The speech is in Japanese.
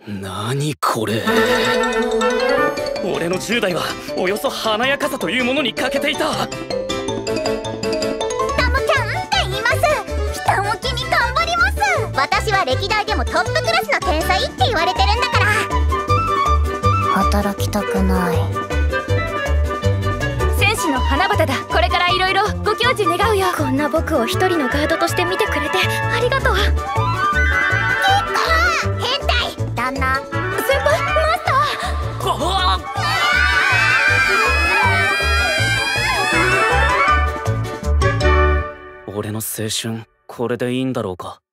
何これ。俺の10代はおよそ華やかさというものに欠けていた。 タムちゃんって言います。ひたむきに頑張ります。私は歴代でもトップクラスの天才って言われてるんだから。働きたくない。 戦士の花畑だ。これからいろいろご教授願うよ。こんな僕を一人のガードとして見てくれてありがとう。 変態旦那。 先輩、マスタ俺の青春、これでいいんだろうか。